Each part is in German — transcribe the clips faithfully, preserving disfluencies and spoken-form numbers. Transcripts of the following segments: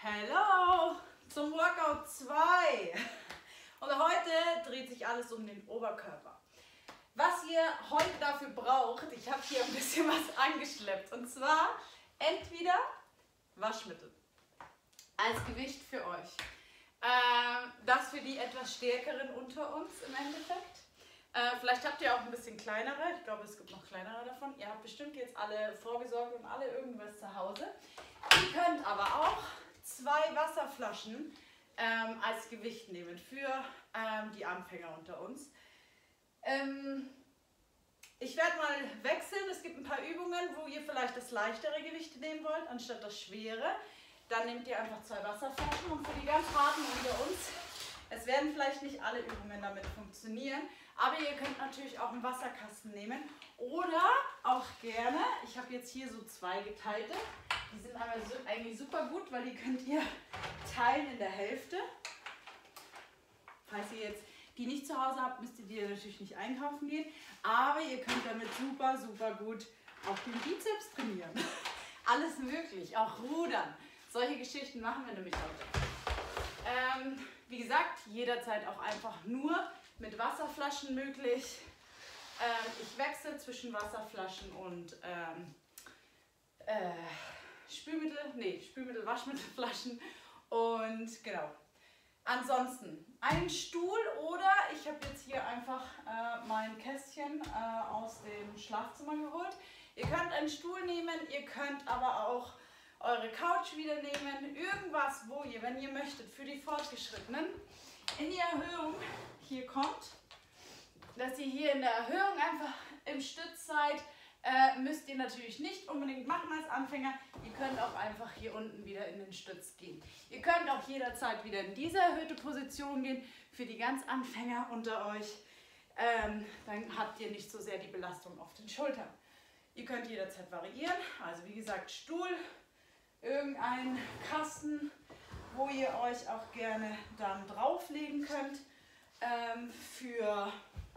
Hallo zum Workout zwei. Und heute dreht sich alles um den Oberkörper. Was ihr heute dafür braucht, ich habe hier ein bisschen was angeschleppt. Und zwar entweder Waschmittel als Gewicht für euch. Ähm, das für die etwas stärkeren unter uns im Endeffekt. Äh, vielleicht habt ihr auch ein bisschen kleinere. Ich glaube, es gibt noch kleinere davon. Ihr habt bestimmt jetzt alle vorgesorgt und alle irgendwas zu Hause. Ihr könnt aber auch zwei Wasserflaschen ähm, als Gewicht nehmen für ähm, die Anfänger unter uns. Ähm, ich werde mal wechseln. Es gibt ein paar Übungen, wo ihr vielleicht das leichtere Gewicht nehmen wollt, anstatt das schwere. Dann nehmt ihr einfach zwei Wasserflaschen und für die ganz harten unter uns, es werden vielleicht nicht alle Übungen damit funktionieren, aber ihr könnt natürlich auch einen Wasserkasten nehmen oder auch gerne, ich habe jetzt hier so zwei geteilte, die sind aber so, eigentlich super gut, weil die könnt ihr teilen in der Hälfte. Falls ihr jetzt die nicht zu Hause habt, müsst ihr die natürlich nicht einkaufen gehen, aber ihr könnt damit super, super gut auch den Bizeps trainieren. Alles möglich, auch Rudern. Solche Geschichten machen wir nämlich heute. Ähm, wie gesagt, jederzeit auch einfach nur mit Wasserflaschen möglich. Ähm, ich wechsle zwischen Wasserflaschen und ähm, äh, Spülmittel, nee, Spülmittel, Waschmittelflaschen und genau. Ansonsten ein Stuhl oder ich habe jetzt hier einfach äh, mein Kästchen äh, aus dem Schlafzimmer geholt. Ihr könnt einen Stuhl nehmen, ihr könnt aber auch eure Couch wieder nehmen, irgendwas, wo ihr, wenn ihr möchtet, für die Fortgeschrittenen in die Erhöhung hier kommt, dass ihr hier in der Erhöhung einfach im Stütz seid, äh, müsst ihr natürlich nicht unbedingt machen als Anfänger, ihr könnt auch einfach hier unten wieder in den Stütz gehen. Ihr könnt auch jederzeit wieder in diese erhöhte Position gehen, für die ganz Anfänger unter euch, ähm, dann habt ihr nicht so sehr die Belastung auf den Schultern. Ihr könnt jederzeit variieren, also wie gesagt Stuhl, irgendein Kasten, wo ihr euch auch gerne dann drauflegen könnt. Ähm, für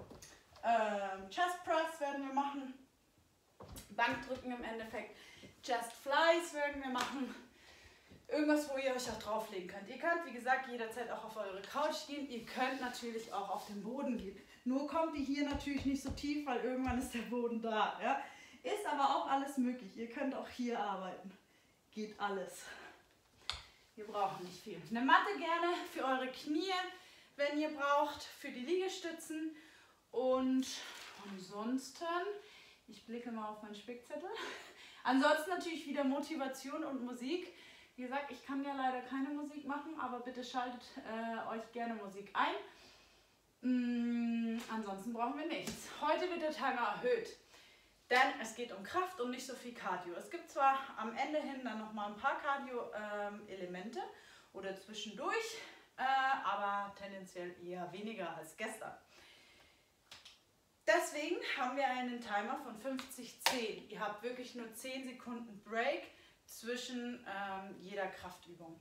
ähm, Chest Press werden wir machen, Bankdrücken im Endeffekt, Chest Flies werden wir machen. Irgendwas, wo ihr euch auch drauflegen könnt. Ihr könnt, wie gesagt, jederzeit auch auf eure Couch gehen. Ihr könnt natürlich auch auf den Boden gehen. Nur kommt ihr hier natürlich nicht so tief, weil irgendwann ist der Boden da. Ja? Ist aber auch alles möglich. Ihr könnt auch hier arbeiten. Geht alles. Wir brauchen nicht viel. Eine Matte gerne für eure Knie, wenn ihr braucht, für die Liegestützen. Und ansonsten, ich blicke mal auf meinen Spickzettel. Ansonsten natürlich wieder Motivation und Musik. Wie gesagt, ich kann ja leider keine Musik machen, aber bitte schaltet äh, euch gerne Musik ein. Mm, ansonsten brauchen wir nichts. Heute wird der Timer erhöht. Denn es geht um Kraft und nicht so viel Cardio. Es gibt zwar am Ende hin dann nochmal ein paar Cardio-Elemente ähm, oder zwischendurch, äh, aber tendenziell eher weniger als gestern. Deswegen haben wir einen Timer von fünfzig zehn. Ihr habt wirklich nur zehn Sekunden Break zwischen ähm, jeder Kraftübung.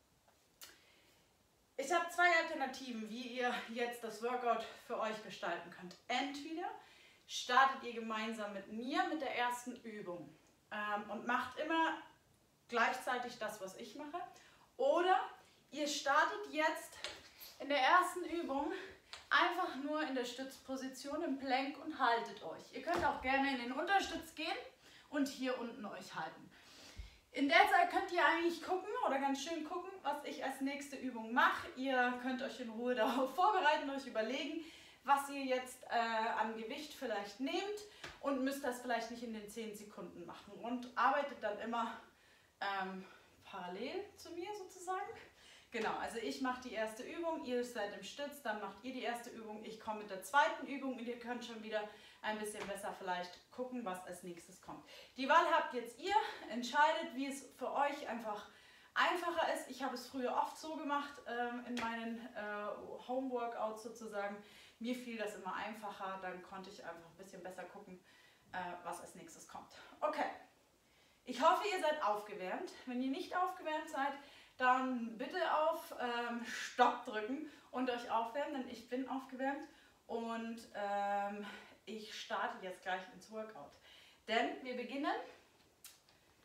Ich habe zwei Alternativen, wie ihr jetzt das Workout für euch gestalten könnt. Entweder startet ihr gemeinsam mit mir mit der ersten Übung ähm, und macht immer gleichzeitig das, was ich mache. Oder ihr startet jetzt in der ersten Übung einfach nur in der Stützposition im Plank und haltet euch. Ihr könnt auch gerne in den Unterstütz gehen und hier unten euch halten. In der Zeit könnt ihr eigentlich gucken oder ganz schön gucken, was ich als nächste Übung mache. Ihr könnt euch in Ruhe darauf vorbereiten, euch überlegen, was ihr jetzt äh, an Gewicht vielleicht nehmt und müsst das vielleicht nicht in den zehn Sekunden machen und arbeitet dann immer ähm, parallel zu mir sozusagen. Genau, also ich mache die erste Übung, ihr seid im Stütz, dann macht ihr die erste Übung, ich komme mit der zweiten Übung und ihr könnt schon wieder ein bisschen besser vielleicht gucken, was als nächstes kommt. Die Wahl habt jetzt ihr, entscheidet, wie es für euch einfach einfacher ist. Ich habe es früher oft so gemacht ähm, in meinen äh, Home-Workouts sozusagen. Mir fiel das immer einfacher, dann konnte ich einfach ein bisschen besser gucken, äh, was als nächstes kommt. Okay, ich hoffe, ihr seid aufgewärmt. Wenn ihr nicht aufgewärmt seid, dann bitte auf ähm, Stopp drücken und euch aufwärmen, denn ich bin aufgewärmt und ähm, ich starte jetzt gleich ins Workout. Denn wir beginnen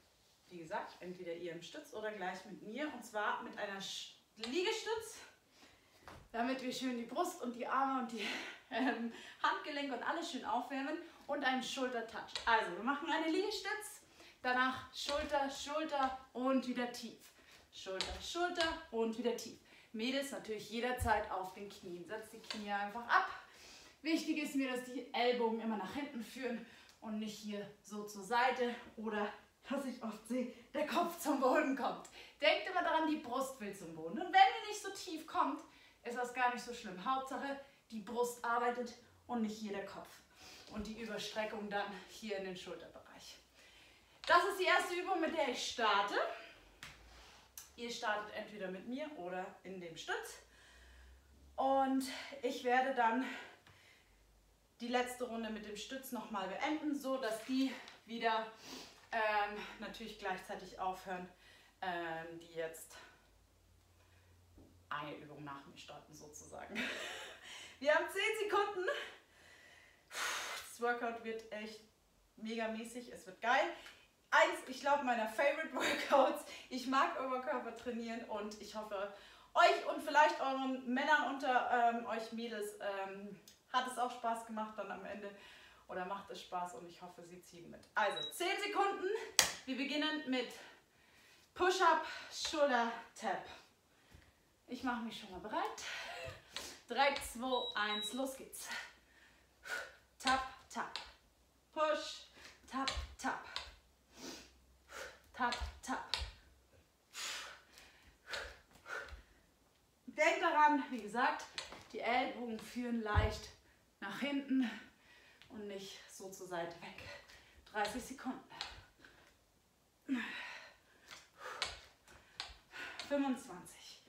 wie gesagt, entweder ihr im Stütz oder gleich mit mir. Und zwar mit einer Liegestütz, damit wir schön die Brust und die Arme und die ähm, Handgelenke und alles schön aufwärmen und einen Schultertouch. Also wir machen eine Liegestütz, danach Schulter, Schulter und wieder tief. Schulter, Schulter und wieder tief. Mädels natürlich jederzeit auf den Knien. Setzt die Knie einfach ab. Wichtig ist mir, dass die Ellbogen immer nach hinten führen und nicht hier so zur Seite oder, was ich oft sehe, der Kopf zum Boden kommt. Denkt immer daran, die Brust will zum Boden. Und wenn ihr nicht so tief kommt, ist das gar nicht so schlimm. Hauptsache, die Brust arbeitet und nicht hier der Kopf. Und die Überstreckung dann hier in den Schulterbereich. Das ist die erste Übung, mit der ich starte. Ihr startet entweder mit mir oder in dem Stütz. Und ich werde dann die letzte Runde mit dem Stütz nochmal beenden, so dass die wieder ähm, natürlich gleichzeitig aufhören, ähm, die jetzt eine Übung nach mir starten sozusagen. Wir haben zehn Sekunden. Das Workout wird echt megamäßig, es wird geil. Eins, ich glaube, meiner Favorite Workouts. Ich mag Oberkörper trainieren und ich hoffe, euch und vielleicht euren Männern unter ähm, euch Mädels ähm, hat es auch Spaß gemacht dann am Ende oder macht es Spaß und ich hoffe, sie ziehen mit. Also zehn Sekunden. Wir beginnen mit Push-Up, Schulter, Tap. Ich mache mich schon mal bereit. drei, zwei, eins, los geht's. Tap, tap. Push, tap, tap. Tap, tap. Denkt daran, wie gesagt, die Ellbogen führen leicht nach hinten und nicht so zur Seite weg. dreißig Sekunden. fünfundzwanzig.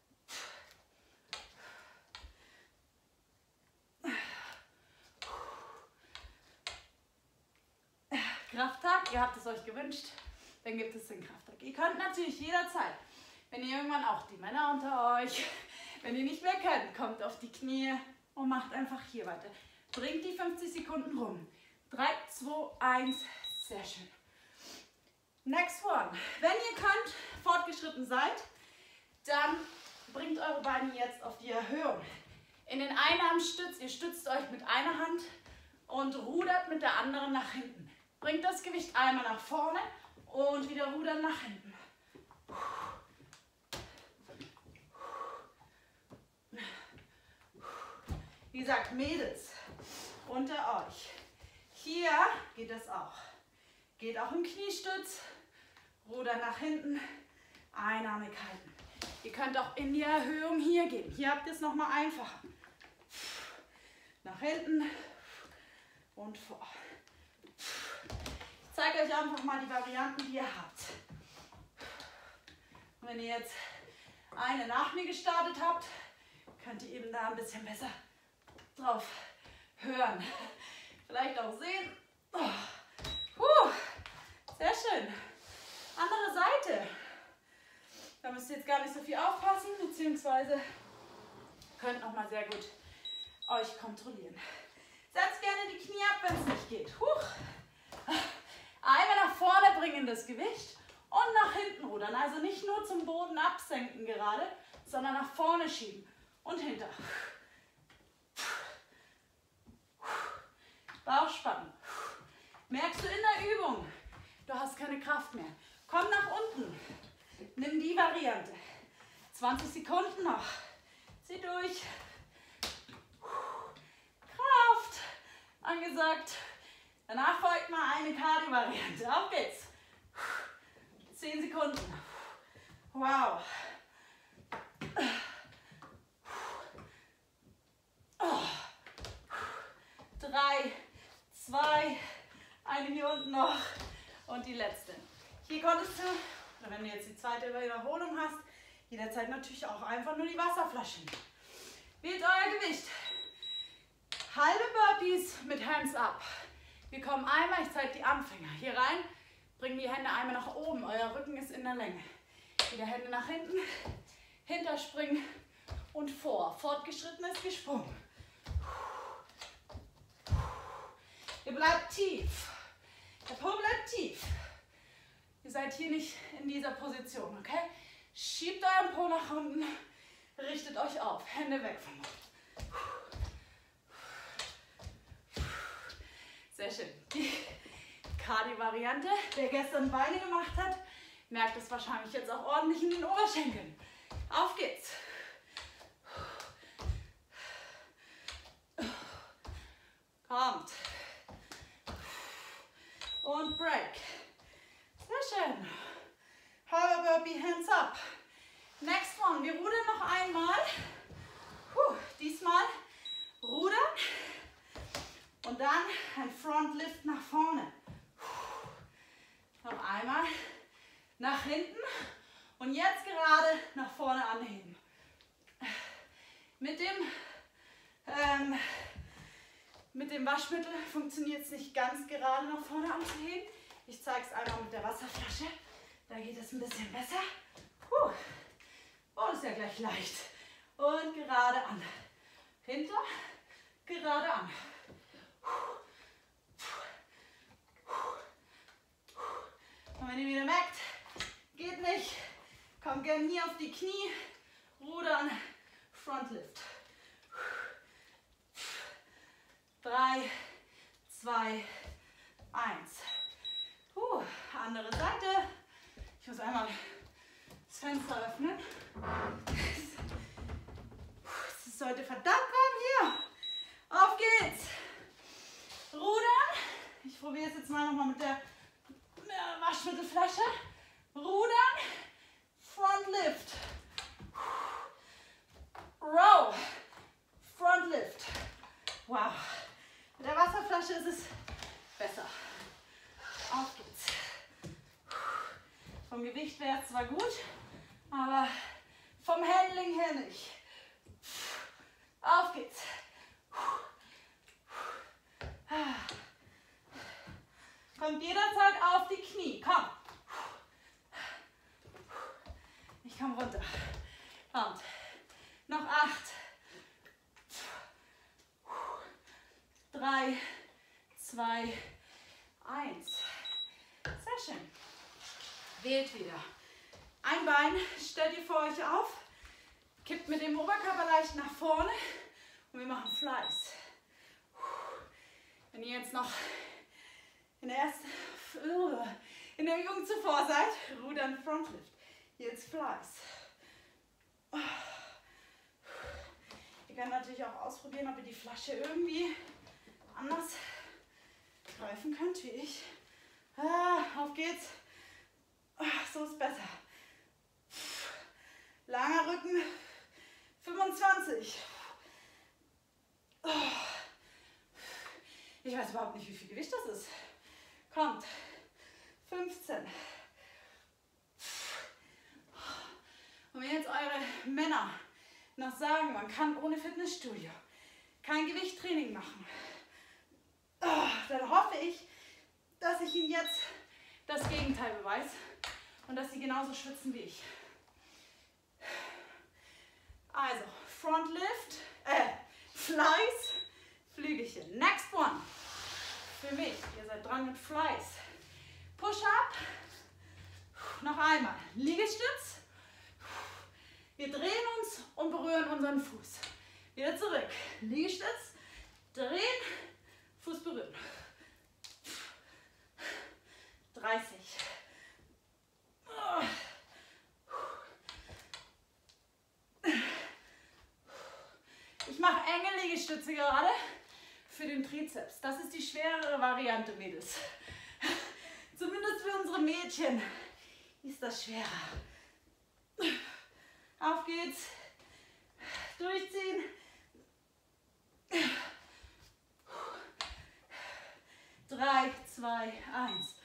Krafttag, ihr habt es euch gewünscht, dann gibt es den Krafttag. Ihr könnt natürlich jederzeit, wenn ihr irgendwann auch die Männer unter euch, wenn ihr nicht mehr könnt, kommt auf die Knie und macht einfach hier weiter. Bringt die fünfzig Sekunden rum. drei, zwei, eins, sehr schön. Next one. Wenn ihr könnt, fortgeschritten seid, dann bringt eure Beine jetzt auf die Erhöhung. In den Einarm stützt, ihr stützt euch mit einer Hand und rudert mit der anderen nach hinten. Bringt das Gewicht einmal nach vorne und wieder rudern nach hinten. Wie gesagt, Mädels unter euch. Hier geht das auch. Geht auch im Kniestütz. Rudern nach hinten. Einarmig halten. Ihr könnt auch in die Erhöhung hier gehen. Hier habt ihr es nochmal einfacher. Nach hinten und vor. Ich zeige euch einfach mal die Varianten, die ihr habt. Und wenn ihr jetzt eine nach mir gestartet habt, könnt ihr eben da ein bisschen besser drauf hören. Vielleicht auch sehen. Oh. Puh. Sehr schön. Andere Seite. Da müsst ihr jetzt gar nicht so viel aufpassen, beziehungsweise könnt noch mal sehr gut euch kontrollieren. Setzt gerne die Knie ab, wenn es nicht geht. Huch. Einmal nach vorne bringen das Gewicht und nach hinten rudern. Also nicht nur zum Boden absenken gerade, sondern nach vorne schieben und hinter. Bauch spannen. Merkst du in der Übung, du hast keine Kraft mehr. Komm nach unten. Nimm die Variante. zwanzig Sekunden noch. Zieh durch. Kraft. Angesagt. Danach folgt mal eine Cardio-Variante. Auf geht's. zehn Sekunden. Wow. Drei, zwei, eine hier unten noch und die letzte. Hier konntest du, oder wenn du jetzt die zweite Wiederholung hast, jederzeit natürlich auch einfach nur die Wasserflaschen. Wählt euer Gewicht. Halbe Burpees mit Hands up. Wir kommen einmal, ich zeige die Anfänger. Hier rein, bringen die Hände einmal nach oben. Euer Rücken ist in der Länge. Wieder Hände nach hinten, hinterspringen und vor. Fortgeschrittenes gesprungen. Ihr bleibt tief. Der Po bleibt tief. Ihr seid hier nicht in dieser Position, okay? Schiebt euren Po nach unten, richtet euch auf, Hände weg vom Mund. Sehr schön. Die Cardio-Variante, wer gestern Beine gemacht hat, merkt es wahrscheinlich jetzt auch ordentlich in den Oberschenkeln. Auf geht's. Kommt. Und Break. Sehr schön. Power Burpee, Hands up. Next one. Wir rudern noch einmal. Puh, diesmal rudern. Und dann ein Front Lift nach vorne. Puh. Noch einmal nach hinten. Und jetzt gerade nach vorne anheben. Mit dem, ähm, mit dem Waschmittel funktioniert es nicht ganz gerade nach vorne anzuheben. Ich zeige es einmal mit der Wasserflasche. Da geht es ein bisschen besser. Puh. Oh, das ist ja gleich leicht. Und gerade an. Hinter, gerade an. Und wenn ihr wieder merkt, geht nicht, kommt gerne hier auf die Knie, rudern, Front Lift. Drei, zwei, eins. Puh, andere Seite. Ich muss einmal das Fenster öffnen. Es ist heute verdammt warm hier. Auf geht's. Rudern. Ich probiere es jetzt mal nochmal mit der Waschmittelflasche. Rudern. Front Lift. Row. Front Lift. Wow. Mit der Wasserflasche ist es besser. Auf geht's. Vom Gewicht wäre es zwar gut, aber vom Handling her nicht. Auf geht's. Kommt jederzeit auf die Knie. Komm. Ich komme runter. Kommt. Noch acht. Drei, zwei, eins. Sehr schön. Wählt wieder. Ein Bein stellt ihr vor euch auf, kippt mit dem Oberkörper leicht nach vorne und wir machen Flies. Wenn ihr jetzt noch in der ersten, in der Übung zuvor seid, rudern Frontlift. Jetzt Flies. Ihr könnt natürlich auch ausprobieren, ob ihr die Flasche irgendwie anders greifen könnt wie ich. Ah, auf geht's. Ah, so ist besser. Langer Rücken. fünfundzwanzig. Oh. Ich weiß überhaupt nicht, wie viel Gewicht das ist. Kommt. fünfzehn. Und wenn jetzt eure Männer noch sagen, man kann ohne Fitnessstudio kein Gewichttraining machen, oh, dann hoffe ich, dass ich Ihnen jetzt das Gegenteil beweise und dass Sie genauso schwitzen wie ich. Also, Front Lift, äh, Flies, Flügelchen. Next one. Für mich, ihr seid dran mit Flies. Push-Up. Noch einmal. Liegestütz. Wir drehen uns und berühren unseren Fuß. Wieder zurück. Liegestütz. Drehen. Fuß berühren. dreißig. Ich mache enge Liegestütze gerade für den Trizeps. Das ist die schwerere Variante, Mädels. Zumindest für unsere Mädchen ist das schwerer. Auf geht's. Durchziehen. Drei, zwei, eins.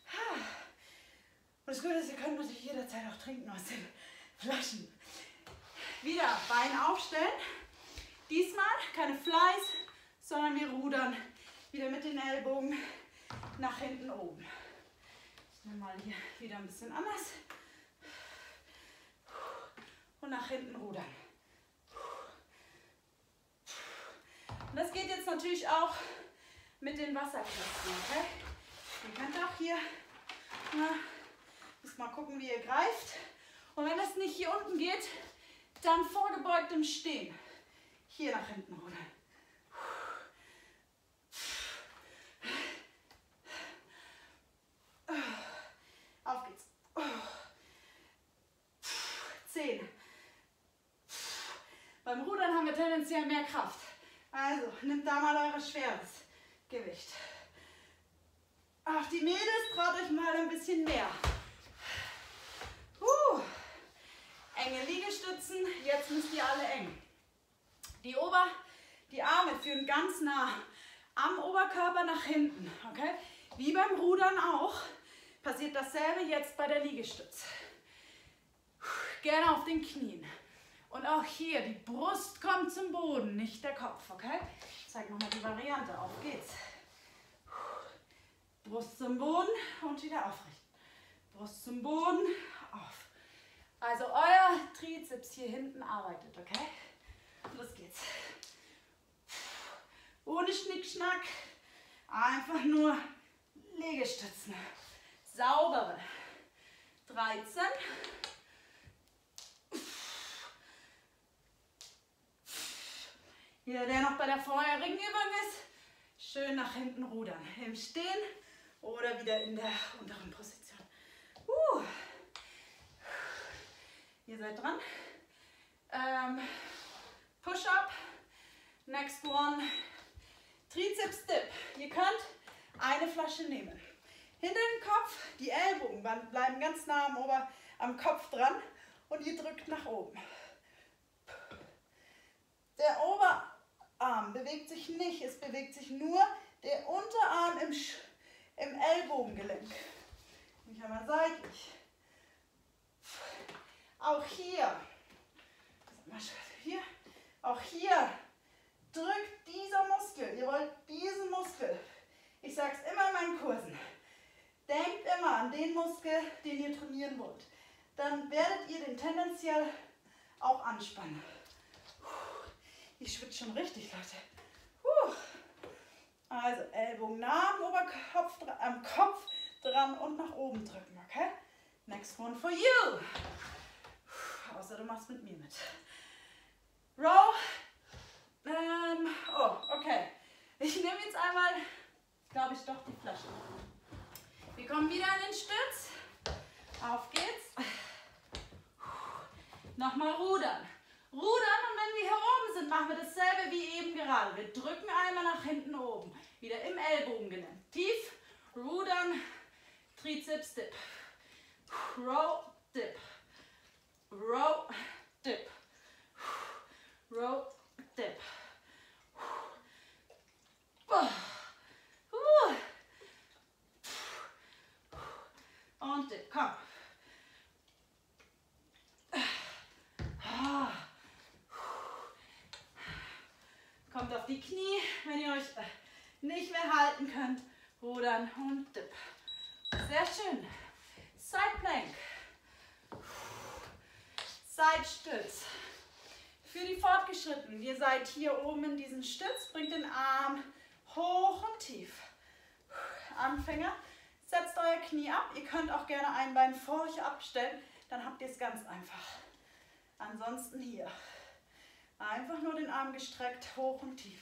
Und das Gute ist, ihr könnt natürlich jederzeit auch trinken aus den Flaschen. Wieder Bein aufstellen. Diesmal keine Flies, sondern wir rudern wieder mit den Ellbogen nach hinten oben. Ich nehme mal hier wieder ein bisschen anders. Und nach hinten rudern. Und das geht jetzt natürlich auch mit den Wasserklassen. Okay? Ihr könnt auch hier na, Müsst mal gucken, wie ihr greift. Und wenn es nicht hier unten geht, dann vorgebeugt im Stehen. Hier nach hinten rudern. Auf geht's. Zehn. Beim Rudern haben wir tendenziell mehr Kraft. Also, nehmt da mal eure schweres Gewicht. Ach, die Mädels, traut euch mal ein bisschen mehr. Uh, enge Liegestützen, jetzt müsst ihr alle eng. Die, Ober, die Arme führen ganz nah am Oberkörper nach hinten. Okay? Wie beim Rudern auch, passiert dasselbe jetzt bei der Liegestütze. Gerne auf den Knien. Und auch hier, die Brust kommt zum Boden, nicht der Kopf. Okay? Ich zeige nochmal die Variante. Auf geht's. Brust zum Boden und wieder aufrichten. Brust zum Boden, auf. Also euer Trizeps hier hinten arbeitet, okay? Los geht's. Ohne Schnickschnack, einfach nur Liegestützen. Saubere. dreizehn. Jeder, der noch bei der vorherigen Übung ist, schön nach hinten rudern. Im Stehen oder wieder in der unteren Position. Uh. Ihr seid dran. Ähm, Push-up. Next one. Trizeps-Dip. Ihr könnt eine Flasche nehmen. Hinter den Kopf, die Ellbogen bleiben ganz nah am, Ober, am Kopf dran und ihr drückt nach oben. Der Oberarm bewegt sich nicht, es bewegt sich nur der Unterarm im, im Ellbogengelenk. Ich einmal seitlich. Auch hier, hier, auch hier drückt dieser Muskel. Ihr wollt diesen Muskel. Ich sage es immer in meinen Kursen. Denkt immer an den Muskel, den ihr trainieren wollt. Dann werdet ihr den tendenziell auch anspannen. Ich schwitze schon richtig, Leute. Also Ellbogen nah am Oberkopf, am Kopf dran und nach oben drücken, okay? Next one for you. Außer du machst mit mir mit. Row. Ähm, oh, okay. Ich nehme jetzt einmal, glaube ich, doch die Flasche. Wir kommen wieder in den Stütz. Auf geht's. Nochmal rudern. Rudern und wenn wir hier oben sind, machen wir dasselbe wie eben gerade. Wir drücken einmal nach hinten oben. Wieder im Ellbogengelenk. Tief. Rudern. Trizeps Dip. Row, Dip. Row, Dip. Row, Dip. Und Dip. Komm. Kommt auf die Knie, wenn ihr euch nicht mehr halten könnt. Rudern und Dip. Sehr schön. Side Plank. Seitstütz. Für die Fortgeschrittenen. Ihr seid hier oben in diesem Stütz. Bringt den Arm hoch und tief. Anfänger. Setzt euer Knie ab. Ihr könnt auch gerne ein Bein vor euch abstellen. Dann habt ihr es ganz einfach. Ansonsten hier. Einfach nur den Arm gestreckt, hoch und tief.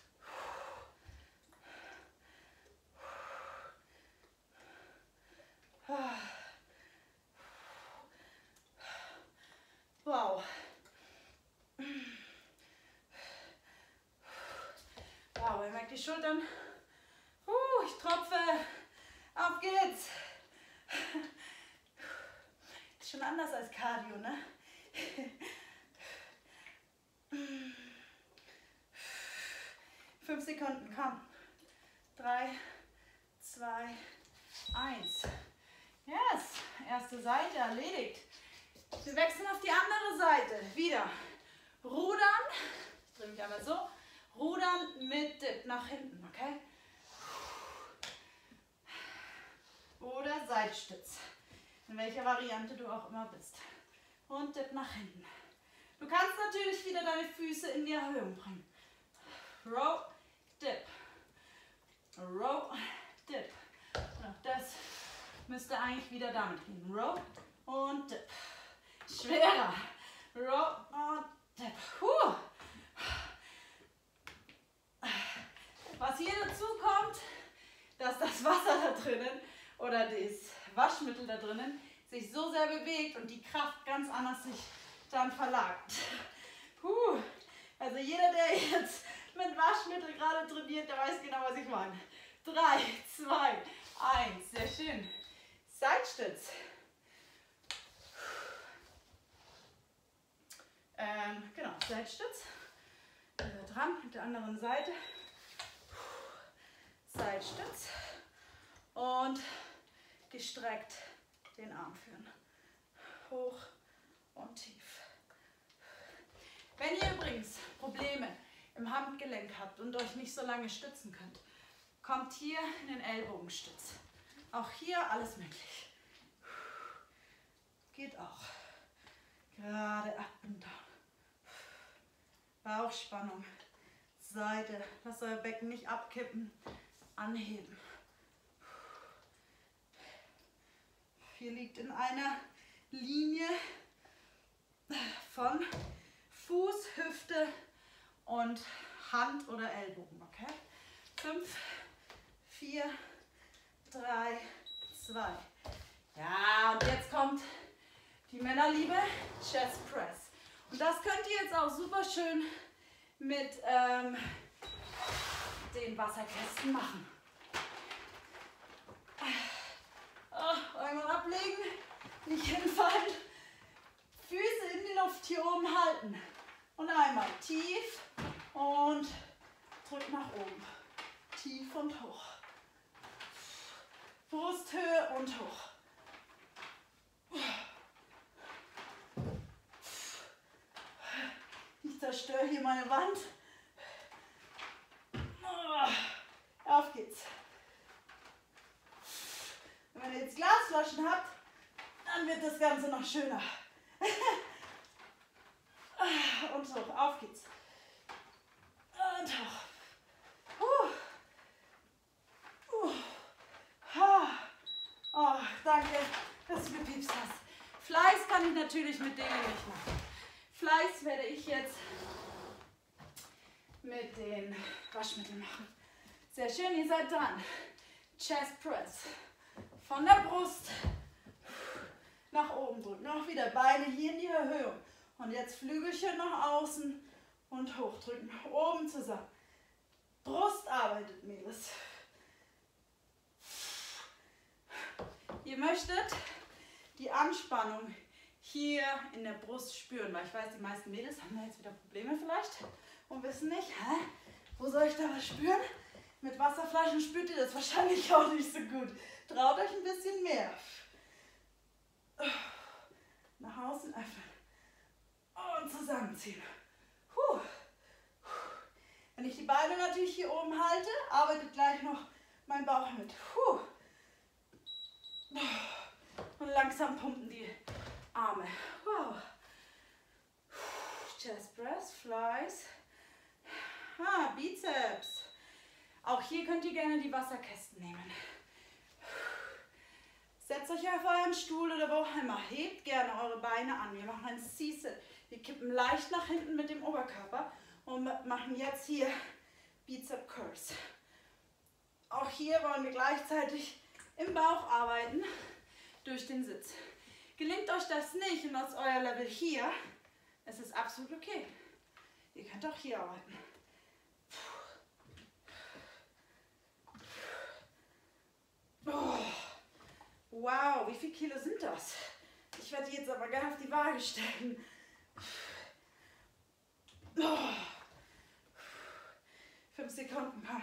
Wow. Wow, ihr merkt die Schultern. Uh, ich tropfe. Auf geht's. Ist schon anders als Cardio, ne? Fünf Sekunden, komm. Drei, zwei, eins. Yes, erste Seite erledigt. Wir wechseln auf die andere Seite. Wieder rudern. Ich drehe mich einmal so. Rudern mit Dip nach hinten, okay? Oder Seitstütz. In welcher Variante du auch immer bist. Und Dip nach hinten. Du kannst natürlich wieder deine Füße in die Erhöhung bringen. Row, Dip. Row, Dip. Und auch das müsste eigentlich wieder damit gehen. Row und Dip. Schwerer. Row und Dip. Puh. Was hier dazu kommt, dass das Wasser da drinnen oder das Waschmittel da drinnen sich so sehr bewegt und die Kraft ganz anders sich dann verlagert. Puh. Also jeder, der jetzt mit Waschmittel gerade trainiert, der weiß genau, was ich meine. Drei, zwei, eins. Sehr schön. Seitstütz. Ähm, genau, Seitstütz. Wieder dran mit der anderen Seite. Seitstütz. Und gestreckt den Arm führen. Hoch und tief. Wenn ihr übrigens Probleme im Handgelenk habt und euch nicht so lange stützen könnt, kommt hier in den Ellbogenstütz. Auch hier alles möglich. Geht auch. Gerade up und down. Bauchspannung. Seite. Lasst euer Becken nicht abkippen. Anheben. Hier liegt in einer Linie von Fuß, Hüfte und Hand oder Ellbogen. Okay? Fünf, vier, drei, zwei. Ja, und jetzt kommt die Männerliebe Chest Press. Und das könnt ihr jetzt auch super schön mit ähm, den Wasserkästen machen. Oh, einmal ablegen, nicht hinfallen, Füße in die Luft hier oben halten. Und einmal tief und drück nach oben. Tief und hoch. Brusthöhe und hoch. Ich zerstöre hier meine Wand. Auf geht's. Wenn ihr jetzt Glasflaschen habt, dann wird das Ganze noch schöner. Und hoch, auf geht's. Und hoch. Uh. Uh. Ha. Oh, danke, dass du gepiepst hast. Fleiß kann ich natürlich mit denen nicht machen. Fleiß werde ich jetzt mit den Waschmitteln machen. Sehr schön, ihr seid dran. Chest Press. Von der Brust nach oben drücken. Noch wieder Beine hier in die Erhöhung. Und jetzt Flügelchen nach außen und hochdrücken. Oben zusammen. Brust arbeitet, Mädels. Ihr möchtet die Anspannung hier in der Brust spüren, weil ich weiß, die meisten Mädels haben da jetzt wieder Probleme vielleicht und wissen nicht, hä, wo soll ich da was spüren? Mit Wasserflaschen spürt ihr das wahrscheinlich auch nicht so gut. Traut euch ein bisschen mehr. Nach außen öffnen und zusammenziehen. Puh. Wenn ich die Beine natürlich hier oben halte, arbeitet gleich noch mein Bauch mit. Puh. Und langsam pumpen die Arme. Wow. Chest Press, Flies. Ah, Bizeps. Auch hier könnt ihr gerne die Wasserkästen nehmen. Setzt euch auf euren Stuhl oder wo auch immer. Hebt gerne eure Beine an. Wir machen ein C-Sit. Wir kippen leicht nach hinten mit dem Oberkörper und machen jetzt hier Bizep Curls. Auch hier wollen wir gleichzeitig im Bauch arbeiten durch den Sitz. Gelingt euch das nicht und aus euer Level hier, es ist absolut okay. Ihr könnt auch hier arbeiten. Oh. Wow, wie viele Kilo sind das? Ich werde die jetzt aber gerne auf die Waage stellen. Oh. Fünf Sekunden, komm.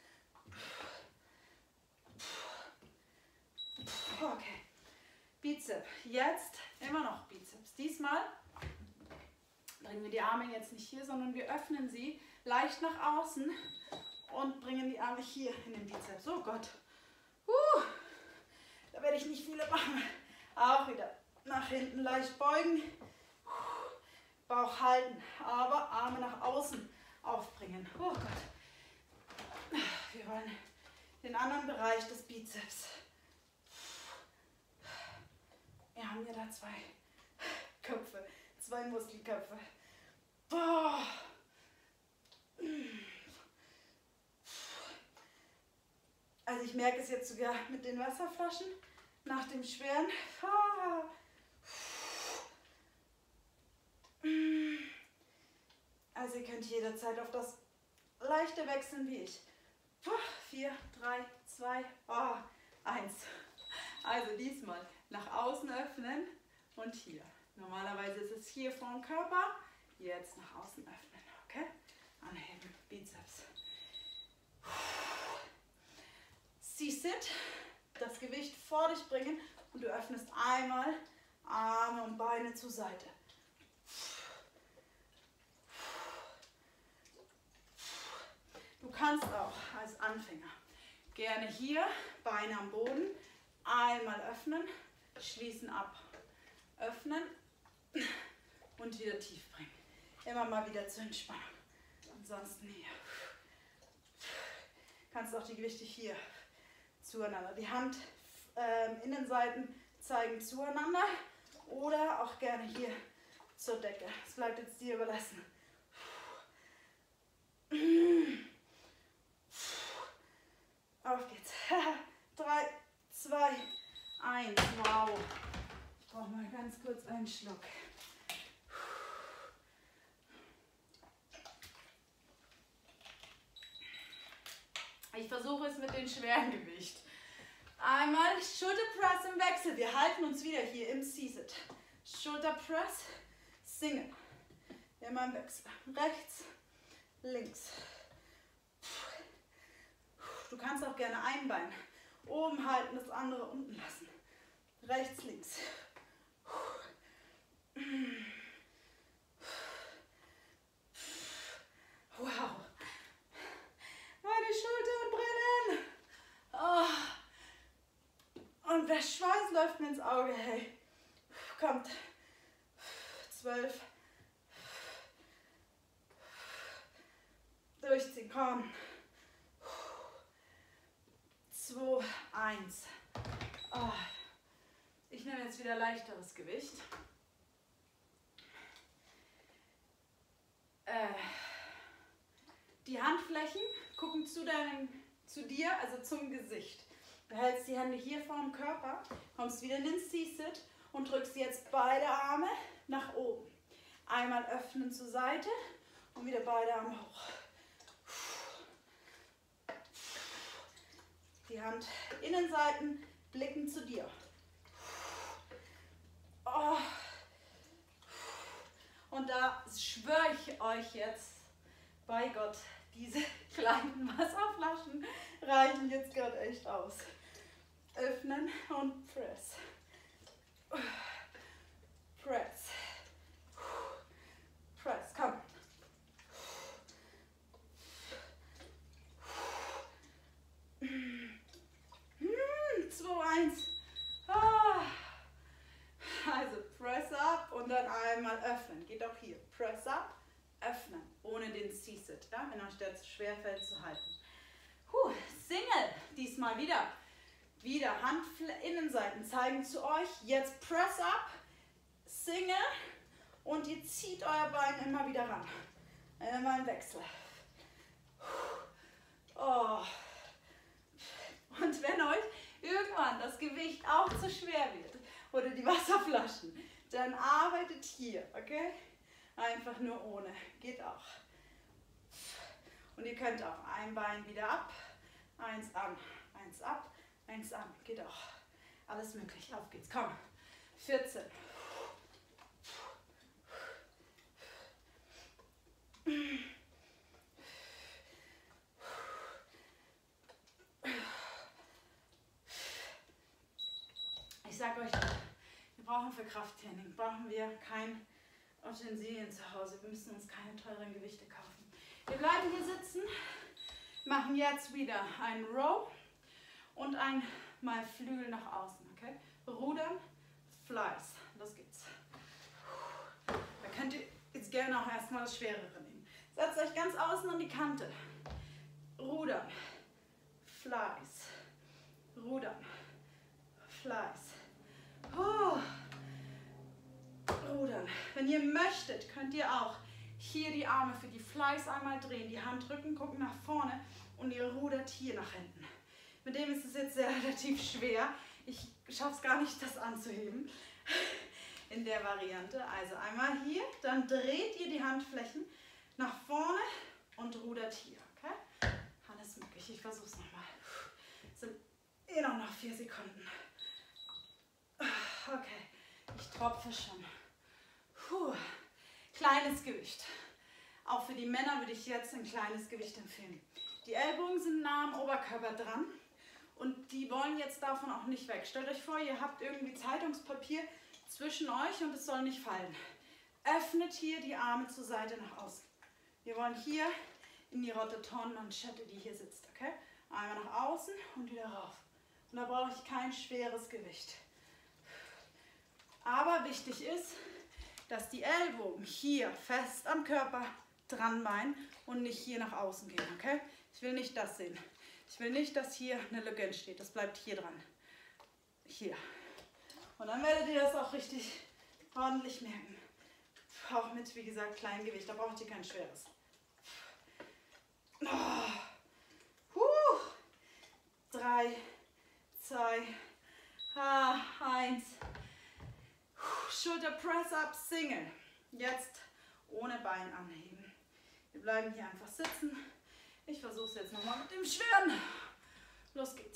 Okay. Bizeps. Jetzt immer noch Bizeps. Diesmal bringen wir die Arme jetzt nicht hier, sondern wir öffnen sie leicht nach außen und bringen die Arme hier in den Bizeps. Oh Gott. Uh, da werde ich nicht viele machen. Auch wieder nach hinten leicht beugen. Bauch halten, aber Arme nach außen aufbringen. Oh Gott. Wir wollen den anderen Bereich des Bizeps. Wir haben ja da zwei Köpfe, zwei Muskelköpfe. Boah. Also ich merke es jetzt sogar mit den Wasserflaschen nach dem schweren. Also ihr könnt jederzeit auf das leichte wechseln wie ich. vier, drei, zwei, eins. Also diesmal nach außen öffnen und hier. Normalerweise ist es hier vorm Körper. Jetzt nach außen öffnen. Okay? Anheben, Bizeps. C-Sit. Das Gewicht vor dich bringen und du öffnest einmal Arme und Beine zur Seite. Du kannst auch als Anfänger gerne hier Beine am Boden einmal öffnen, schließen ab, öffnen und wieder tief bringen. Immer mal wieder zur Entspannung. Ansonsten hier. Kannst auch die Gewichte hier zueinander. Die Hand äh, Innenseiten zeigen zueinander oder auch gerne hier zur Decke. Das bleibt jetzt dir überlassen. Auf geht's. drei, zwei, eins. Wow. Ich brauche mal ganz kurz einen Schluck. Ich versuche es mit dem schweren Gewicht. Einmal Schulterpress im Wechsel. Wir halten uns wieder hier im C-Sit. Schulterpress, Single. Immer im Wechsel. Rechts, links. Du kannst auch gerne ein Bein oben halten, das andere unten lassen. Rechts, links. Wow. Meine Schultern brennen. Oh. Und der Schweiß läuft mir ins Auge. Hey. Kommt. Zwölf. Durchziehen. Komm. Zwei, eins. Oh. Ich nehme jetzt wieder leichteres Gewicht. Äh, die Handflächen gucken zu, deinem, zu dir, also zum Gesicht. Du hältst die Hände hier vor dem Körper, kommst wieder in den C-Sit und drückst jetzt beide Arme nach oben. Einmal öffnen zur Seite und wieder beide Arme hoch. Die Hand Innenseiten blicken zu dir. Oh. Und da schwöre ich euch jetzt, bei Gott, diese kleinen Wasserflaschen reichen jetzt gerade echt aus. Öffnen und press. Press. Press, komm. zwei, eins. Ah. Also press up und dann einmal öffnen. Geht auch hier. Press up, öffnen, ohne den C-Sit, ja? Wenn euch das schwerfällt zu halten. Puh, Single, diesmal wieder. Wieder Handinnenseiten zeigen zu euch. Jetzt press up, Single und ihr zieht euer Bein immer wieder ran. Immer im Wechsel. Oh. Und wenn euch irgendwann das Gewicht auch zu schwer wird oder die Wasserflaschen, dann arbeitet hier, okay? Einfach nur ohne, geht auch. Und ihr könnt auch ein Bein wieder ab, eins an, eins ab, eins an, geht auch. Alles möglich, auf geht's, komm. vierzehn. Ich sag euch, wir brauchen für Krafttraining, brauchen wir kein Utensilien zu Hause. Wir müssen uns keine teuren Gewichte kaufen. Wir bleiben hier sitzen, machen jetzt wieder ein Row und ein mal Flügel nach außen. Okay? Rudern, Flies. Los geht's. Da könnt ihr jetzt gerne auch erstmal das Schwerere nehmen. Setzt euch ganz außen an die Kante. Rudern, Flies. Rudern, Flies. Oh. Wenn ihr möchtet, könnt ihr auch hier die Arme für die Flies einmal drehen, die Handrücken gucken nach vorne und ihr rudert hier nach hinten. Mit dem ist es jetzt sehr relativ schwer. Ich schaffe es gar nicht, das anzuheben in der Variante. Also einmal hier, dann dreht ihr die Handflächen nach vorne und rudert hier. Okay? Alles möglich. Ich versuche es nochmal. Es sind eh noch, noch vier Sekunden. Okay, ich tropfe schon. Puh. Kleines Gewicht. Auch für die Männer würde ich jetzt ein kleines Gewicht empfehlen. Die Ellbogen sind nah am Oberkörper dran und die wollen jetzt davon auch nicht weg. Stellt euch vor, ihr habt irgendwie Zeitungspapier zwischen euch und es soll nicht fallen. Öffnet hier die Arme zur Seite nach außen. Wir wollen hier in die Rotatormanschette, die hier sitzt. Okay? Einmal nach außen und wieder rauf. Und da brauche ich kein schweres Gewicht. Aber wichtig ist, dass die Ellbogen hier fest am Körper dran bleiben und nicht hier nach außen gehen. Okay? Ich will nicht das sehen. Ich will nicht, dass hier eine Lücke entsteht. Das bleibt hier dran. Hier. Und dann werdet ihr das auch richtig ordentlich merken. Auch mit, wie gesagt, kleinem Gewicht. Da braucht ihr kein schweres. Oh. Huh. Drei, zwei, ah, eins. Schulter Press Up, Single. Jetzt ohne Bein anheben. Wir bleiben hier einfach sitzen. Ich versuche es jetzt nochmal mit dem Schweren. Los geht's.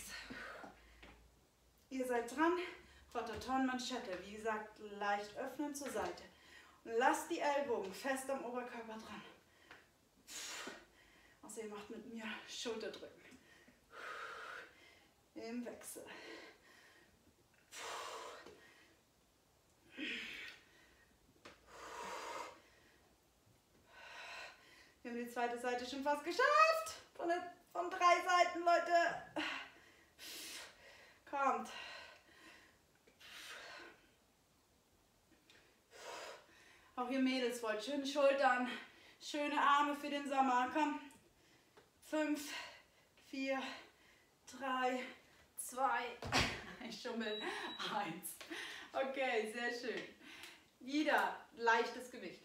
Ihr seid dran. Rotatormanschette. Wie gesagt, leicht öffnen zur Seite. Und lasst die Ellbogen fest am Oberkörper dran. Also ihr macht mit mir Schulterdrücken. Im Wechsel. Wir haben die zweite Seite schon fast geschafft. Von, der, von drei Seiten, Leute. Kommt. Auch ihr Mädels wollt schöne Schultern, schöne Arme für den Sommer. Komm. Fünf, vier, drei, zwei, ich schummel, eins. Okay, sehr schön. Wieder leichtes Gewicht.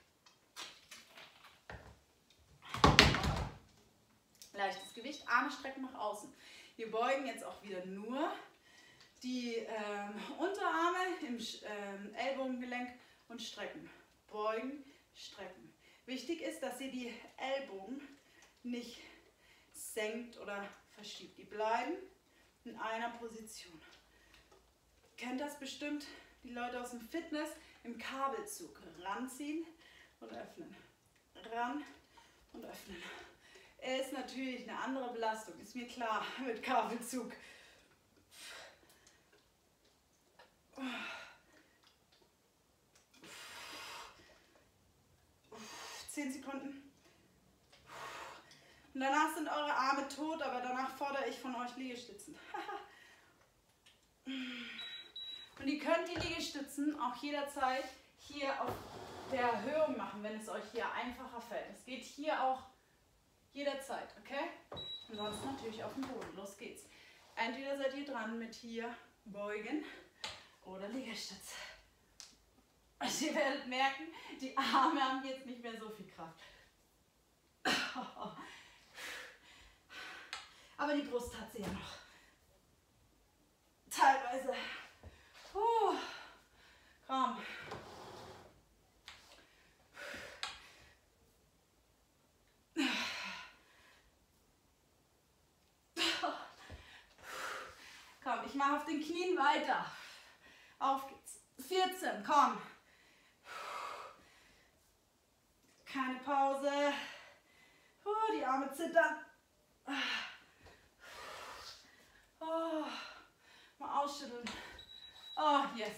Leichtes Gewicht, Arme strecken nach außen. Wir beugen jetzt auch wieder nur die ähm, Unterarme im ähm, Ellbogengelenk und strecken. Beugen, strecken. Wichtig ist, dass ihr die Ellbogen nicht senkt oder verschiebt. Die bleiben in einer Position. Kennt das bestimmt die Leute aus dem Fitness im Kabelzug. Ranziehen und öffnen. Ran und öffnen. Ist natürlich eine andere Belastung, ist mir klar, mit Kabelzug. Zehn Sekunden. Und danach sind eure Arme tot, aber danach fordere ich von euch Liegestützen. Und ihr könnt die Liegestützen auch jederzeit hier auf der Erhöhung machen, wenn es euch hier einfacher fällt. Es geht hier auch jederzeit, okay? Ansonsten natürlich auf dem Boden. Los geht's. Entweder seid ihr dran mit hier beugen oder Liegestütze. Und ihr werdet merken, die Arme haben jetzt nicht mehr so viel Kraft. Aber die Brust hat sie ja noch. Teilweise. Uh, komm. Komm, ich mache auf den Knien weiter. Auf geht's. vierzehn, komm. Keine Pause. Oh, die Arme zittern. Oh, mal ausschütteln. Oh, yes.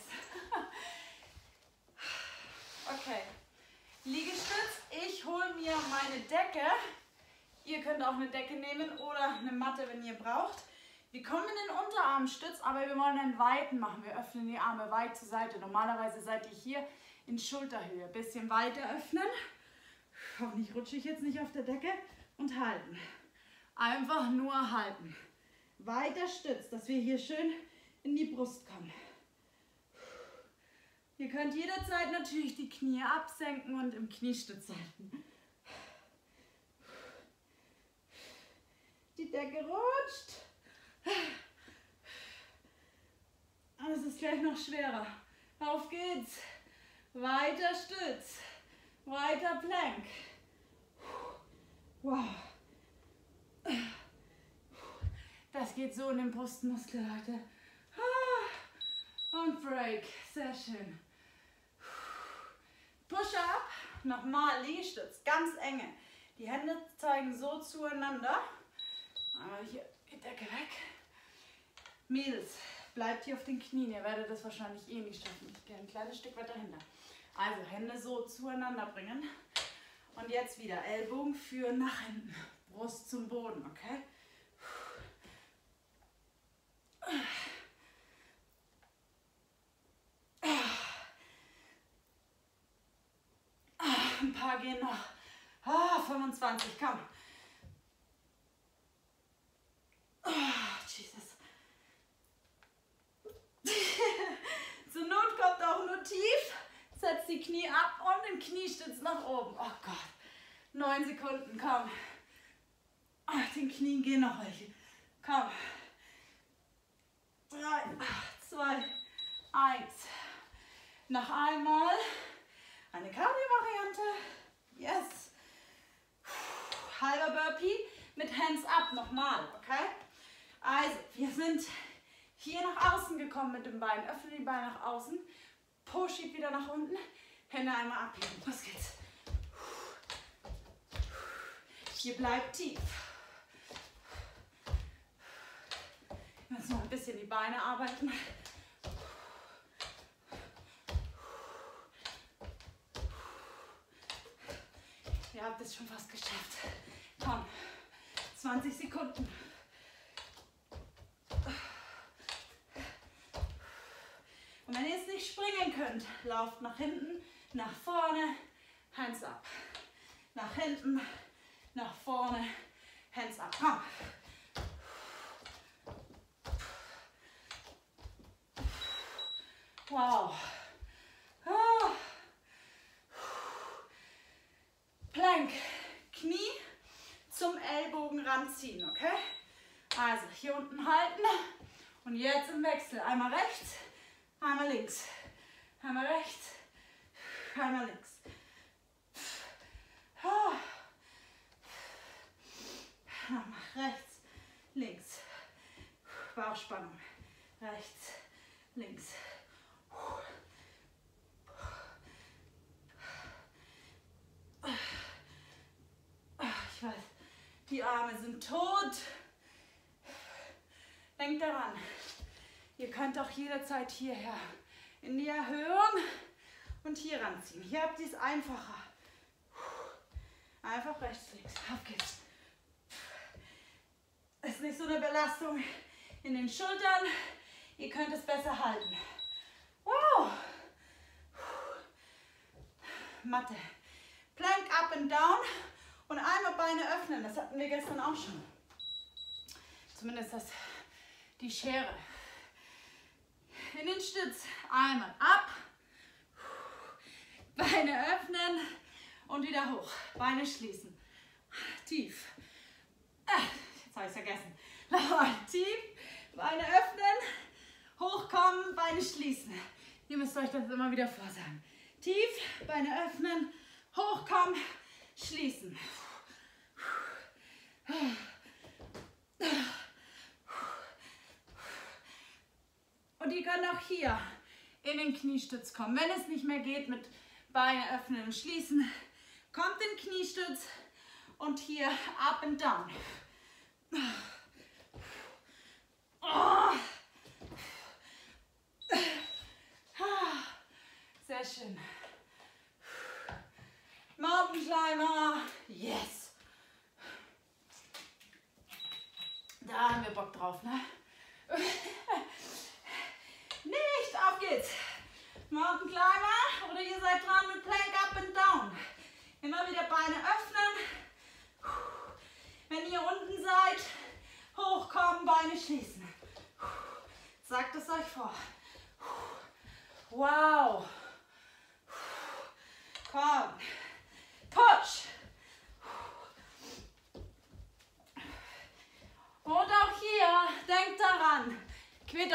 Okay. Liegestütz. Ich hole mir meine Decke. Ihr könnt auch eine Decke nehmen oder eine Matte, wenn ihr braucht. Wir kommen in den Unterarmstütz, aber wir wollen einen weiten machen. Wir öffnen die Arme weit zur Seite. Normalerweise seid ihr hier in Schulterhöhe. Bisschen weiter öffnen. Hoffentlich rutsche ich jetzt nicht auf der Decke. Und halten. Einfach nur halten. Weiter Stütz, dass wir hier schön in die Brust kommen. Ihr könnt jederzeit natürlich die Knie absenken und im Kniestütz halten. Die Decke rutscht. Es ist gleich noch schwerer. Auf geht's. Weiter Stütz. Weiter Plank. Wow. Das geht so in den Brustmuskel, Leute. Und Break. Sehr schön. Push-up. Nochmal Liegestütz. Ganz enge. Die Hände zeigen so zueinander. Aber hier die Decke weg. Mädels, bleibt hier auf den Knien. Ihr werdet das wahrscheinlich eh nicht schaffen. Ich gehe ein kleines Stück weiter hinter. Also Hände so zueinander bringen. Und jetzt wieder Ellbogen führen nach hinten. Brust zum Boden, okay? Ein paar gehen noch. Ah, fünfundzwanzig, komm. Oh, Jesus. Zur Not kommt auch nur tief. Setzt die Knie ab und den Kniestütz nach oben. Oh Gott. Neun Sekunden, komm. Ach, den Knien gehen noch welche. Komm. Drei, zwei, eins. Noch einmal. Eine Cardio-Variante. Yes. Halber Burpee mit Hands up. Nochmal, okay? Also, wir sind hier nach außen gekommen mit dem Bein. Öffne die Beine nach außen. Po schiebt wieder nach unten. Hände einmal abheben. Los geht's. Hier bleibt tief. Wir müssen noch ein bisschen die Beine arbeiten. Ihr habt es schon fast geschafft. Komm, zwanzig Sekunden. Und wenn ihr jetzt nicht springen könnt, lauft nach hinten, nach vorne, Hands up. Nach hinten, nach vorne, Hands up. Komm. Wow. Ah. Plank. Knie zum Ellbogen ranziehen, okay? Also hier unten halten und jetzt im Wechsel. Einmal rechts, einmal links. Einmal rechts, einmal links. Nochmal rechts, links. Bauchspannung. Rechts, links. Ich weiß, die Arme sind tot. Denkt daran, ihr könnt auch jederzeit hierher in die Erhöhung und hier ranziehen. Hier habt ihr es einfacher. Einfach rechts, links. Auf geht's. Ist nicht so eine Belastung in den Schultern. Ihr könnt es besser halten. Wow. Matte. Plank up and down und einmal Beine öffnen. Das hatten wir gestern auch schon. Zumindest das, die Schere. In den Stütz. Einmal ab. Beine öffnen und wieder hoch. Beine schließen. Tief. Jetzt habe ich es vergessen. Nochmal tief. Beine öffnen. Hochkommen. Beine schließen. Ihr müsst euch das immer wieder vorsagen. Tief. Beine öffnen. Hochkommen. Schließen. Und ihr könnt auch hier in den Kniestütz kommen. Wenn es nicht mehr geht mit Beine öffnen und schließen, kommt in den Kniestütz und hier up and down. Sehr schön. Mountain Climber. Yes. Da haben wir Bock drauf, ne? Nicht, auf geht's. Mountain Climber oder ihr seid dran mit Plank up and down. Immer wieder Beine öffnen. Wenn ihr unten seid, hochkommen, Beine schließen. Sagt es euch vor. Wow.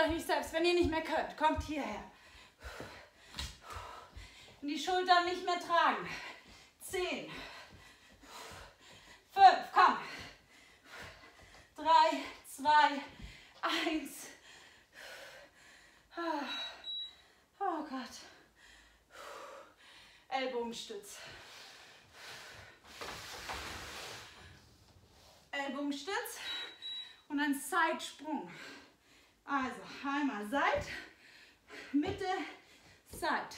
euch nicht selbst. Wenn ihr nicht mehr könnt, kommt hierher. Und die Schultern nicht mehr tragen. Zehn. Fünf, komm. Drei, zwei, eins. Oh Gott. Ellbogenstütz. Ellbogenstütz und ein Seitsprung. Also einmal Seit, Mitte, Seit.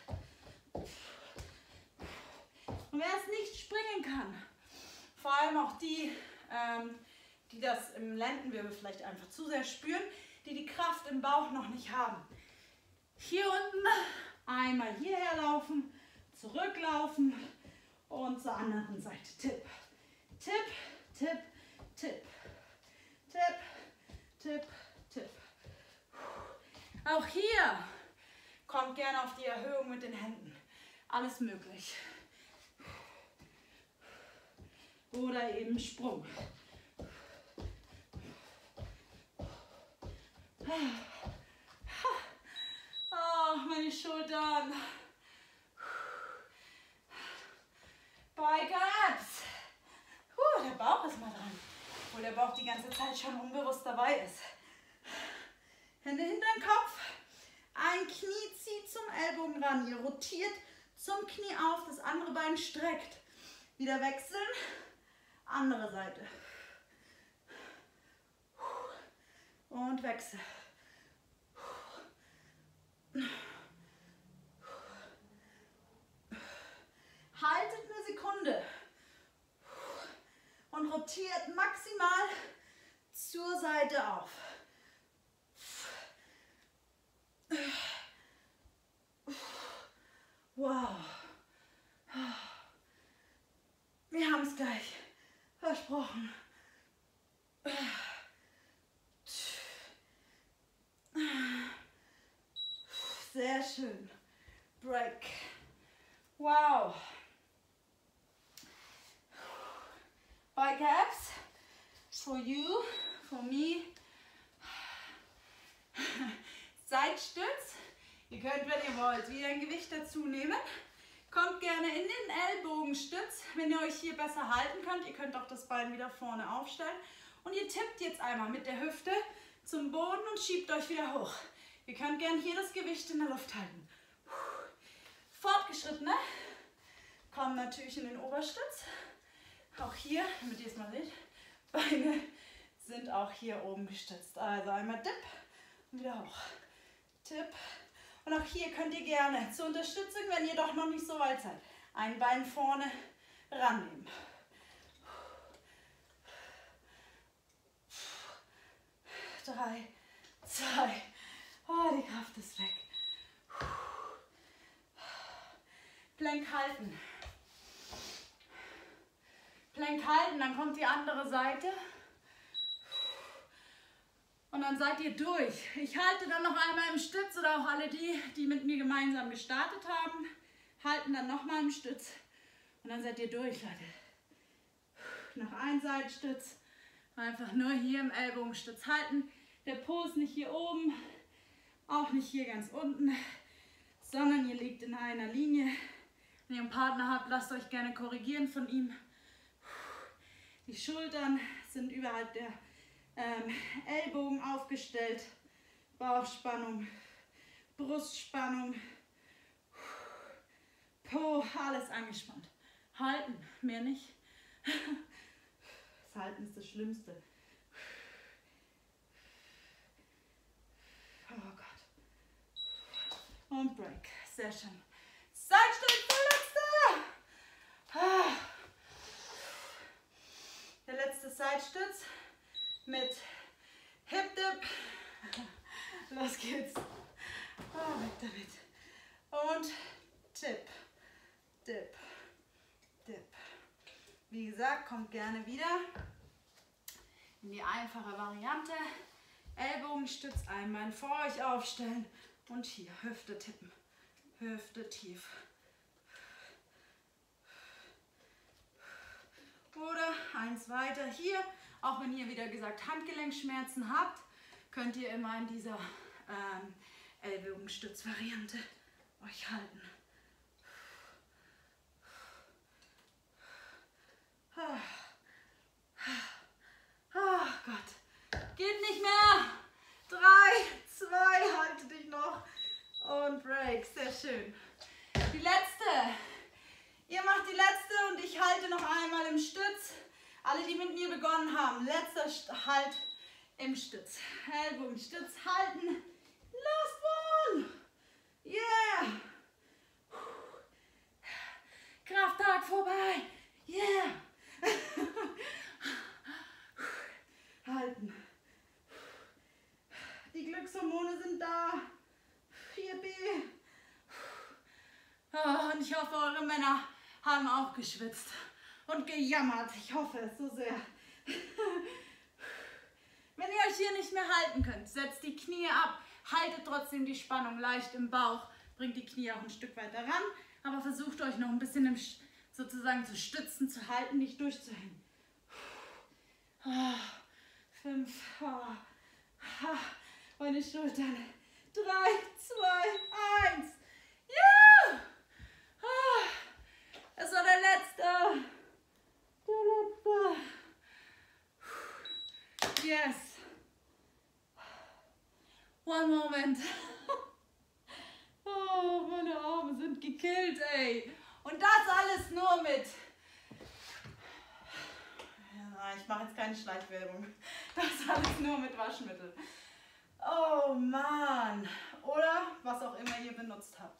Und wer es nicht springen kann, vor allem auch die, ähm, die das im Lendenwirbel vielleicht einfach zu sehr spüren, die die Kraft im Bauch noch nicht haben. Hier unten einmal hierher laufen, zurücklaufen und zur anderen Seite. Tipp, Tipp, Tipp, Tipp, Tipp, Tipp, Tipp. Auch hier kommt gerne auf die Erhöhung mit den Händen. Alles möglich. Oder eben Sprung. Oh, meine Schultern. Biker Abs. Uh, der Bauch ist mal dran. Obwohl der Bauch die ganze Zeit schon unbewusst dabei ist. Hände hinter den Kopf. Ein Knie zieht zum Ellbogen ran. Ihr rotiert zum Knie auf. Das andere Bein streckt. Wieder wechseln. Andere Seite. Und wechsel. Haltet eine Sekunde und rotiert maximal zur Seite auf. Wow. Wir haben es gleich. Versprochen. Sehr schön. Break. Wow. Biker Abs. For you, for me. Seitstütz. Ihr könnt, wenn ihr wollt, wieder ein Gewicht dazu nehmen. Kommt gerne in den Ellbogenstütz, wenn ihr euch hier besser halten könnt. Ihr könnt auch das Bein wieder vorne aufstellen. Und ihr tippt jetzt einmal mit der Hüfte zum Boden und schiebt euch wieder hoch. Ihr könnt gerne hier das Gewicht in der Luft halten. Fortgeschrittene kommen natürlich in den Oberstütz. Auch hier, damit ihr es mal seht, Beine sind auch hier oben gestützt. Also einmal Dip und wieder hoch. Tipp. Und auch hier könnt ihr gerne zur Unterstützung, wenn ihr doch noch nicht so weit seid, ein Bein vorne rannehmen. Drei, zwei, oh, die Kraft ist weg. Plank halten. Plank halten, dann kommt die andere Seite. Und dann seid ihr durch. Ich halte dann noch einmal im Stütz oder auch alle die, die mit mir gemeinsam gestartet haben, halten dann nochmal im Stütz. Und dann seid ihr durch, Leute. Noch ein Seitstütz. Einfach nur hier im Ellbogenstütz halten. Der Po ist nicht hier oben, auch nicht hier ganz unten, sondern ihr liegt in einer Linie. Wenn ihr einen Partner habt, lasst euch gerne korrigieren von ihm. Die Schultern sind überhalb der ähm, Ellbogen aufgestellt. Bauchspannung, Brustspannung, Po, alles angespannt. Halten, mehr nicht. Das Halten ist das Schlimmste. Oh Gott. Und Break. Sehr schön. Seitstütz, der letzte. Der letzte Seitstütz mit Hip Dip. Los geht's. Oh, weg damit. Und Tipp, Dip, Dip. Wie gesagt, kommt gerne wieder in die einfache Variante. Ellbogenstütz, einmal vor euch aufstellen und hier Hüfte tippen. Hüfte tief. Oder eins weiter hier. Auch wenn ihr wieder gesagt Handgelenkschmerzen habt, könnt ihr immer in dieser ähm, Ellbogenstützvariante euch halten. Oh Gott, geht nicht mehr. Drei, zwei, halte dich noch und Break, sehr schön. Die letzte, ihr macht die letzte und ich halte noch einmal im Stütz. Alle, die mit mir begonnen haben, letzter Halt im Stütz. Ellbogenstütz halten. Last one. Yeah. Krafttag vorbei. Yeah. Halten. Die Glückshormone sind da. vier B. Oh, und ich hoffe, eure Männer haben auch geschwitzt und gejammert. Ich hoffe es so sehr. Wenn ihr euch hier nicht mehr halten könnt, setzt die Knie ab. Haltet trotzdem die Spannung leicht im Bauch. Bringt die Knie auch ein Stück weiter ran. Aber versucht euch noch ein bisschen im, sozusagen zu stützen, zu halten, nicht durchzuhängen. Oh, fünf. Oh. Meine Schultern. Drei, zwei, eins. Ja! Oh, das war der letzte. Der letzte. Yes. One moment. Oh, meine Arme sind gekillt, ey. Und das alles nur mit... Ja, ich mache jetzt keine Schleichwerbung. Das alles nur mit Waschmittel. Oh Mann. Oder was auch immer ihr benutzt habt.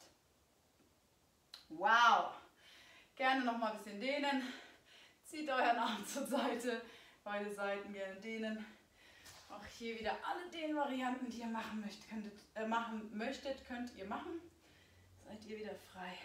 Wow. Gerne noch mal ein bisschen dehnen. Zieht euren Arm zur Seite. Beide Seiten gerne dehnen. Auch hier wieder alle Dehnvarianten, die ihr machen möchtet, könntet, äh, machen möchtet, könnt ihr machen. Seid ihr wieder frei.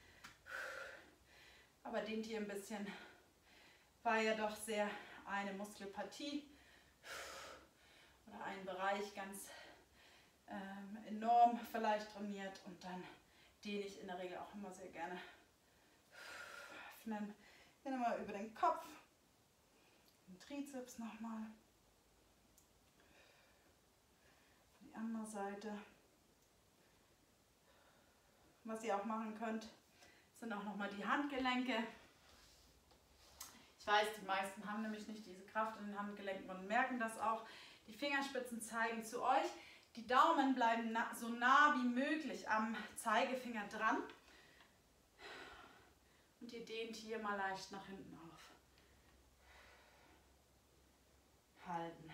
Aber dehnt ihr ein bisschen. War ja doch sehr eine Muskelpartie oder ein Bereich ganz ähm, enorm vielleicht trainiert, und dann dehne ich in der Regel auch immer sehr gerne. Öffnen, dann mal über den Kopf, den Trizeps nochmal, die andere Seite. Was ihr auch machen könnt, sind auch nochmal die Handgelenke. Ich weiß, die meisten haben nämlich nicht diese Kraft in den Handgelenken und merken das auch. Die Fingerspitzen zeigen zu euch. Die Daumen bleiben na, so nah wie möglich am Zeigefinger dran. Und ihr dehnt hier mal leicht nach hinten auf. Halten.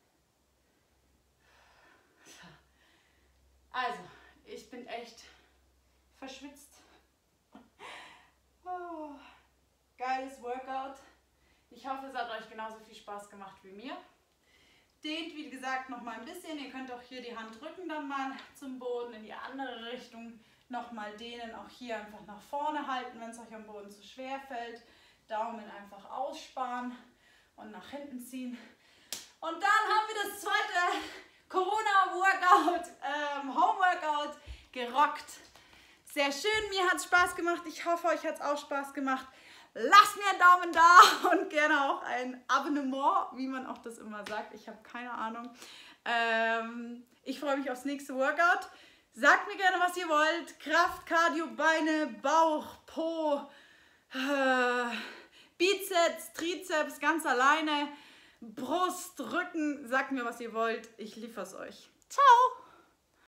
Also, ich bin echt verschwitzt. Oh, geiles Workout. Ich hoffe, es hat euch genauso viel Spaß gemacht wie mir. Dehnt, wie gesagt, noch mal ein bisschen. Ihr könnt auch hier die Hand drücken, dann mal zum Boden in die andere Richtung. Nochmal dehnen, auch hier einfach nach vorne halten, wenn es euch am Boden zu schwer fällt. Daumen einfach aussparen und nach hinten ziehen. Und dann haben wir das zweite Corona-Workout, ähm, Home-Workout gerockt. Sehr schön, mir hat es Spaß gemacht. Ich hoffe, euch hat es auch Spaß gemacht. Lasst mir einen Daumen da und gerne auch ein Abonnement, wie man auch das immer sagt. Ich habe keine Ahnung. Ähm, ich freue mich aufs nächste Workout. Sagt mir gerne, was ihr wollt. Kraft, Cardio, Beine, Bauch, Po, äh, Bizeps, Trizeps, ganz alleine, Brust, Rücken. Sagt mir, was ihr wollt. Ich liefere es euch. Ciao!